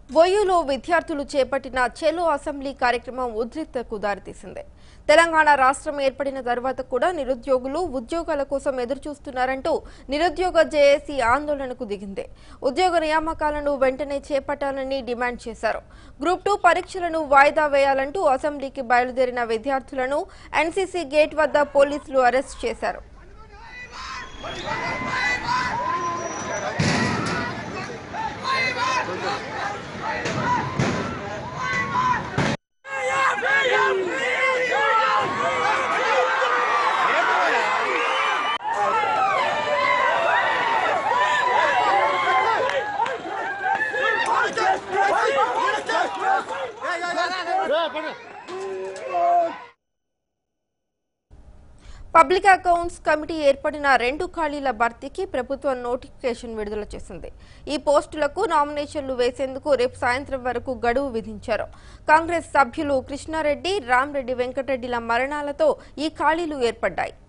బొయ్యూలో విద్యార్థులు చేపట్టిన చెలో అసెంబ్లీ కార్యక్రమం ఉద్రిక్తతకు దారితీసింది. తెలంగాణ రాష్ట్రం ఏర్పడిన తర్వాత కూడా నిరుద్యోగులు ఉద్యోగాల కోసం ఎదురుచూస్తున్నారంటూ నిరుద్యోగ జేఏసీ ఆందోళనకు దిగింది. ఉద్యోగ నియామకాలను వెంటనే చేపట్టాలని డిమాండ్ చేశారు. గ్రూప్ 2 పరీక్షలను వాయిదా వేయాలంటూ అసెంబ్లీకి బయలుదేరిన విద్యార్థులను ఎన్సీసీ గేట్ వద్ద పోలీసులు అరెస్ట్ చేశారు. పబ్లిక్ అకౌంట్స్ కమిటీ ఏర్పడిన 2 ఖాళీల భర్తీకి ప్రభుత్వం నోటిఫికేషన్ విడుదల చేసింది. ఈ పోస్టులకు నామినేషన్లు వేసేందుకు రేపు సాయంత్రం వరకు గడువు విధించారు. కాంగ్రెస్ సభ్యులు కృష్ణారెడ్డి, రామరెడ్డి వెంకటరెడ్డిల మరణాలతో ఈ ఖాళీలు ఏర్పడ్డాయి.